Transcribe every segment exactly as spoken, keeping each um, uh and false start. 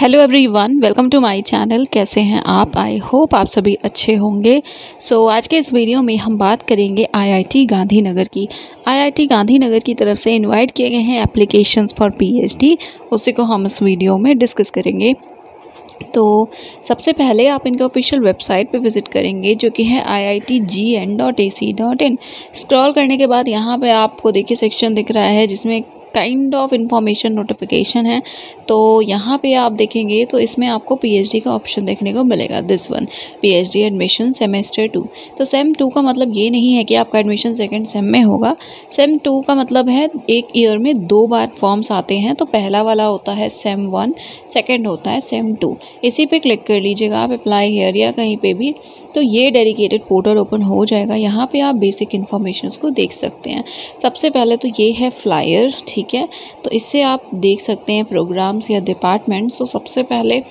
Hello everyone, welcome to my channel. कैसे हैं आप? आई होप आप सभी अच्छे होंगे। सो so, आज के इस वीडियो में हम बात करेंगे आईआईटी गांधीनगर की। आईआईटी गांधीनगर की तरफ से इनवाइट किए गए हैं एप्लीकेशंस फॉर पीएचडी, उसी को हम इस वीडियो में डिस्कस करेंगे। तो सबसे पहले आप इनके ऑफिशियल वेबसाइट पे विज़िट करेंगे, जो कि है I I T G N dot A C dot in. Scroll करने के बाद यहाँ पे आपको देखिए सेक्शन दिख रहा है जिसमें काइंड ऑफ इंफॉर्मेशन नोटिफिकेशन है। तो यहाँ पे आप देखेंगे तो इसमें आपको पीएचडी का ऑप्शन देखने को मिलेगा, this one, PhD admission semester two. तो सेम टू का मतलब ये नहीं है कि आपका एडमिशन सेकंड सेम में होगा। सेम टू का मतलब है एक ईयर में दो बार फॉर्म्स आते हैं। तो पहला वाला होता है सेम वन, सेकेंड होता है सेम टू। इसी पे क्लिक कर लीजिएगा आप अप्लाई हेयर या कहीं पे भी, तो ये डेडिकेटेड पोर्टल ओपन हो जाएगा। यहाँ पे आप बेसिक इन्फॉर्मेशन को देख सकते हैं। सबसे पहले तो ये है फ्लायर, ठीक है। तो इससे आप देख सकते हैं प्रोग्राम्स या डिपार्टमेंट्स। तो सबसे पहले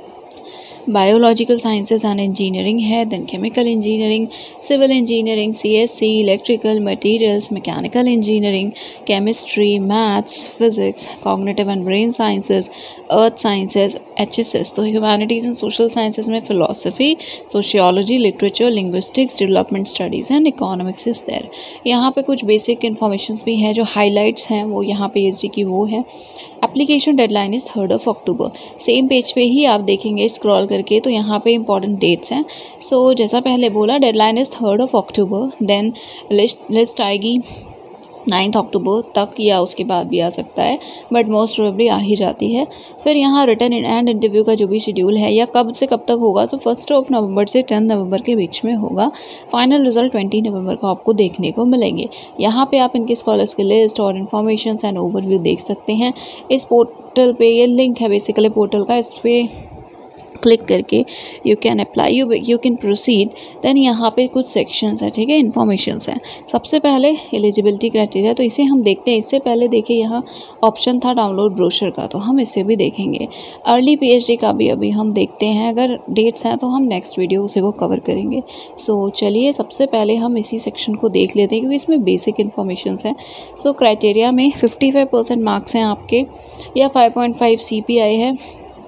बायोलॉजिकल साइंसेज एंड इंजीनियरिंग है, then chemical engineering, civil engineering, CSC, electrical, materials, mechanical engineering, chemistry, maths, physics, cognitive and brain sciences, earth sciences, HSS. तो ह्यूमैनिटीज़ एंड सोशल साइंसेज में philosophy, sociology, literature, linguistics, development studies and economics is there. यहाँ पे कुछ basic information भी हैं, जो highlights हैं वो यहाँ पे पीएचडी की वो है। Application deadline is third of October. Same page पे ही आप देखेंगे स्क्रॉल करके, तो यहाँ पे इंपॉर्टेंट डेट्स हैं। सो so, जैसा पहले बोला, deadline is third of October. Then list list आएगी नाइन्थ अक्टूबर तक, या उसके बाद भी आ सकता है, बट मोस्ट प्रोबेबली आ ही जाती है। फिर यहाँ रिटर्न एंड इंटरव्यू का जो भी शेड्यूल है या कब से कब तक होगा, तो फर्स्ट ऑफ नवंबर से टेन नवंबर के बीच में होगा। फाइनल रिजल्ट ट्वेंटी नवंबर को आपको देखने को मिलेंगे। यहाँ पे आप इनके स्कॉलर्स की लिस्ट और इन्फॉर्मेशन एंड ओवरव्यू देख सकते हैं। इस पोर्टल पे ये लिंक है बेसिकली पोर्टल का, इस पर क्लिक करके you can apply, you you can proceed. Then यहाँ पे कुछ सेक्शंस हैं, ठीक है, इन्फॉर्मेशंस हैं। सबसे पहले एलिजिबिलिटी क्राइटेरिया, तो इसे हम देखते हैं। इससे पहले देखिए यहाँ ऑप्शन था डाउनलोड ब्रोशर का, तो हम इसे भी देखेंगे। अर्ली पीएचडी का भी अभी हम देखते हैं, अगर डेट्स हैं तो हम नेक्स्ट वीडियो उसे को कवर करेंगे। सो so, चलिए सबसे पहले हम इसी सेक्शन को देख लेते हैं, क्योंकि इसमें बेसिक इन्फॉर्मेशंस हैं। सो क्राइटेरिया में फिफ्टी फाइव परसेंट मार्क्स हैं आपके, या five point five C P I है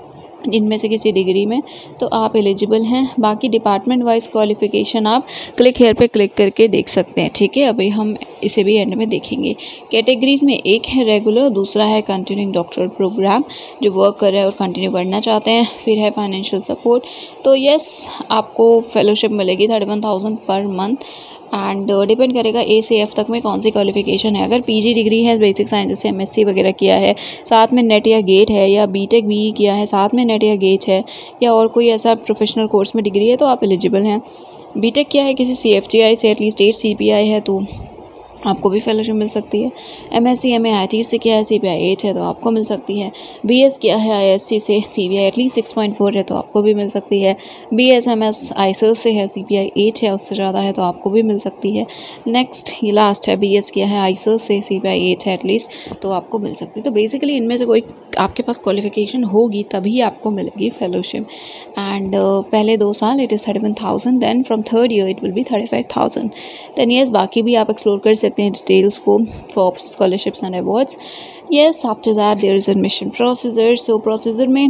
इनमें से किसी डिग्री में, तो आप एलिजिबल हैं। बाकी डिपार्टमेंट वाइज क्वालिफिकेशन आप क्लिक हेयर पे क्लिक करके देख सकते हैं, ठीक है। अभी हम इसे भी एंड में देखेंगे। कैटेगरीज में एक है रेगुलर, दूसरा है कंटिन्यूइंग डॉक्टरल प्रोग्राम, जो वर्क कर रहे हैं और कंटिन्यू करना चाहते हैं। फिर है फाइनेंशियल सपोर्ट। तो यस, आपको फेलोशिप मिलेगी thirty one thousand per month, and depend करेगा ए से एफ तक में कौन सी क्वालिफिकेशन है। अगर पीजी डिग्री है बेसिक साइंस से एमएससी वगैरह किया है, साथ में नेट या गेट है, या बीटेक भी किया है, साथ में नेट या गेट है, या और कोई ऐसा प्रोफेशनल कोर्स में डिग्री है, तो आप एलिजिबल हैं। बीटेक किया है किसी सीएफटीआई से, एटलीस्ट एट सीपीआई है, तो आपको भी फेलोशिप मिल सकती है। एमएससी एमएआईटी से किया है, सीपीआई एट है, तो आपको मिल सकती है। बीएस किया है आईएससी से, CPI at least six point four है, तो आपको भी मिल सकती है। बीएसएमएस आईसीएस से है, सीपीआई एट है, उससे ज़्यादा है, तो आपको भी मिल सकती है। नेक्स्ट ये लास्ट है, बीएस किया है आईसीएस से, सीपीआई एट है एटलीस्ट, तो आपको मिल सकती है। तो बेसिकली इनमें से कोई आपके पास क्वालिफिकेशन होगी तभी आपको मिलेगी फेलोशिप। एंड uh, पहले दो साल it is thirty one thousand, then from third year it will be thirty five thousand. Then yes, बाकी भी आप एक्सप्लोर कर सकते हैं डिटेल्स को for scholarships and awards. Yes, after that there is admission procedure. So procedure में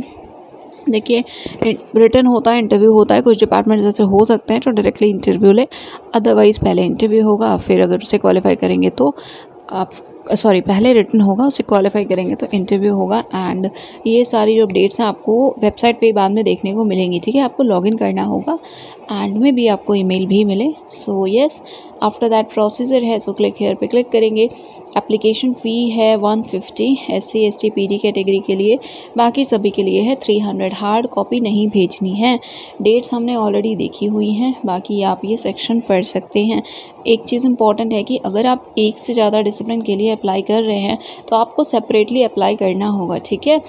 देखिए return होता है, इंटरव्यू होता है। कुछ डिपार्टमेंट जैसे हो सकते हैं जो डायरेक्टली इंटरव्यू ले, अदरवाइज़ पहले इंटरव्यू होगा, फिर अगर उसे क्वालिफाई करेंगे तो आप सॉरी पहले रिटर्न होगा, उसे क्वालिफाई करेंगे तो इंटरव्यू होगा। एंड ये सारी जो अपडेट्स हैं आपको वेबसाइट पे बाद में देखने को मिलेंगी, ठीक है। आपको लॉगिन करना होगा, एंड में भी आपको ईमेल भी मिले। So yes, after that procedure है, सो क्लिक हेयर पे क्लिक करेंगे। एप्लीकेशन फ़ी है one fifty S C S T P D category के लिए, बाकी सभी के लिए है थ्री हंड्रेड। हार्ड कॉपी नहीं भेजनी है। डेट्स हमने ऑलरेडी देखी हुई हैं, बाकी आप ये सेक्शन पढ़ सकते हैं। एक चीज़ इंपॉर्टेंट है कि अगर आप एक से ज़्यादा डिसिप्लिन के लिए अप्लाई कर रहे हैं तो आपको सेपरेटली अप्लाई करना होगा, ठीक है।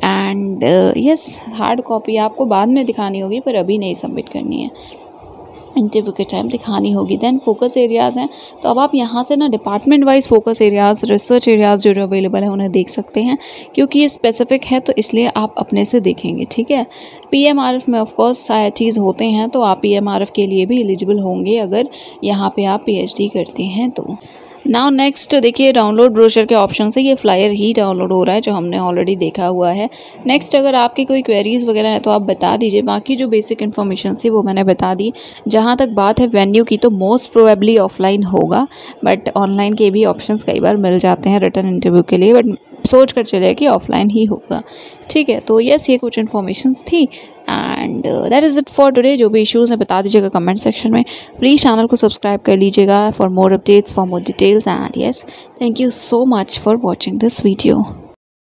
एंड यस, हार्ड कॉपी आपको बाद में दिखानी होगी, पर अभी नहीं सबमिट करनी है, इंटरव्यू के टाइम दिखानी होगी। देन फोकस एरियाज़ हैं, तो अब आप यहाँ से ना department wise focus areas, research areas जो जो अवेलेबल हैं उन्हें देख सकते हैं, क्योंकि ये स्पेसिफिक है तो इसलिए आप अपने से देखेंगे, ठीक है। पीएमआरएफ में ऑफ कोर्स आईआईटीज़ होते हैं, तो आप पीएमआरएफ के लिए भी एलिजिबल होंगे अगर यहाँ पे आप पीएचडी करते हैं तो। नाउ नेक्स्ट देखिए डाउनलोड ब्रोशर के ऑप्शन से ये फ्लायर ही डाउनलोड हो रहा है जो हमने ऑलरेडी देखा हुआ है। नेक्स्ट अगर आपकी कोई क्वेरीज़ वगैरह है तो आप बता दीजिए, बाकी जो बेसिक इन्फॉर्मेशन थी वो मैंने बता दी। जहाँ तक बात है वेन्यू की तो मोस्ट प्रोबेबली ऑफलाइन होगा, बट ऑनलाइन के भी ऑप्शंस कई बार मिल जाते हैं रिटर्न इंटरव्यू के लिए, बट सोच कर चले कि ऑफलाइन ही होगा। ठीक है, तो यस ये कुछ इन्फॉर्मेशंस थी and that is it for today. जो भी इश्यूज़ हैं बता दीजिएगा कमेंट सेक्शन में। प्लीज़ चैनल को सब्सक्राइब कर लीजिएगा for more updates, for more details and yes thank you so much for watching this video.